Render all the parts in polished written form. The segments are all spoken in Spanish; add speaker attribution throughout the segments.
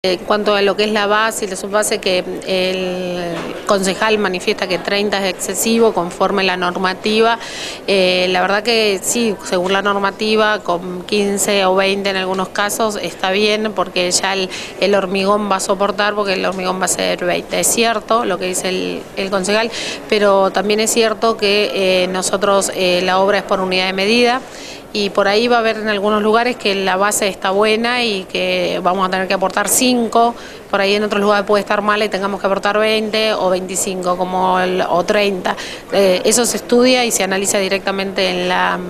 Speaker 1: En cuanto a lo que es la base y la subbase, que el concejal manifiesta que 30 es excesivo conforme la normativa, la verdad que sí, según la normativa, con 15 o 20 en algunos casos está bien, porque ya el hormigón va a soportar, porque el hormigón va a ser 20. Es cierto lo que dice el concejal, pero también es cierto que nosotros la obra es por unidad de medida, y por ahí va a haber en algunos lugares que la base está buena y que vamos a tener que aportar 5, por ahí en otros lugares puede estar mala y tengamos que aportar 20 o 25 o 30. Eso se estudia y se analiza directamente en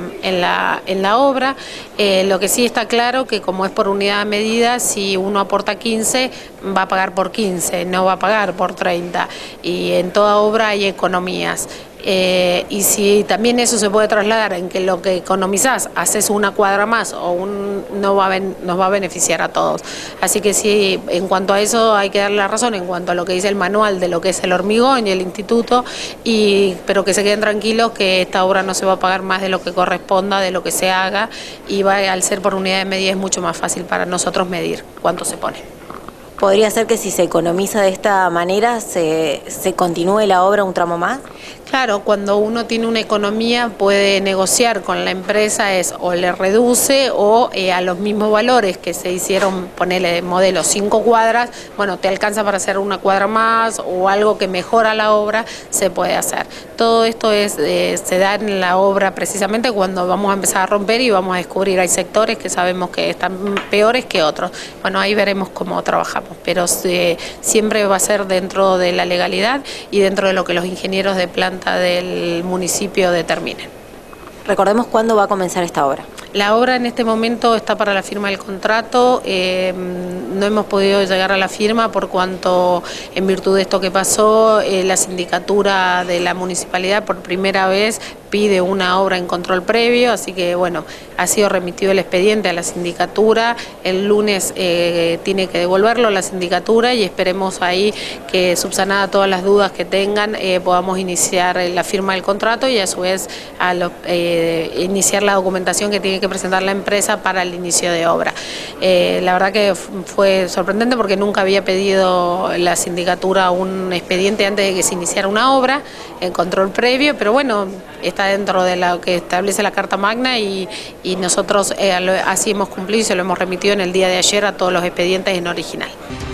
Speaker 1: la obra. Lo que sí está claro que como es por unidad de medida, si uno aporta 15 va a pagar por 15, no va a pagar por 30, y en toda obra hay economías. Y si también eso se puede trasladar en que lo que economizás haces una cuadra más nos va a beneficiar a todos. Así que sí, en cuanto a eso hay que darle la razón en cuanto a lo que dice el manual de lo que es el hormigón y el instituto, pero que se queden tranquilos que esta obra no se va a pagar más de lo que corresponda, de lo que se haga, y al ser por unidad de medida es mucho más fácil para nosotros medir cuánto se pone.
Speaker 2: ¿Podría ser que si se economiza de esta manera se continúe la obra un tramo más?
Speaker 1: Claro, cuando uno tiene una economía puede negociar con la empresa, o le reduce o a los mismos valores que se hicieron, ponerle de modelo 5 cuadras, bueno, te alcanza para hacer una cuadra más o algo que mejora la obra, se puede hacer. Todo esto se da en la obra precisamente cuando vamos a empezar a romper y vamos a descubrir, hay sectores que sabemos que están peores que otros. Bueno, ahí veremos cómo trabajamos, pero siempre va a ser dentro de la legalidad y dentro de lo que los ingenieros de planta del municipio determinen.
Speaker 2: Recordemos cuándo va a comenzar esta obra.
Speaker 1: La obra en este momento está para la firma del contrato, no hemos podido llegar a la firma por cuanto, en virtud de esto que pasó, la sindicatura de la municipalidad por primera vez pide una obra en control previo, así que bueno, ha sido remitido el expediente a la sindicatura, el lunes tiene que devolverlo a la sindicatura y esperemos ahí que, subsanada todas las dudas que tengan, podamos iniciar la firma del contrato y a su vez iniciar la documentación que tiene que presentar la empresa para el inicio de obra. La verdad que fue sorprendente porque nunca había pedido la sindicatura un expediente antes de que se iniciara una obra en control previo, pero bueno, está dentro de lo que establece la Carta Magna y nosotros así hemos cumplido y se lo hemos remitido en el día de ayer a todos los expedientes en original.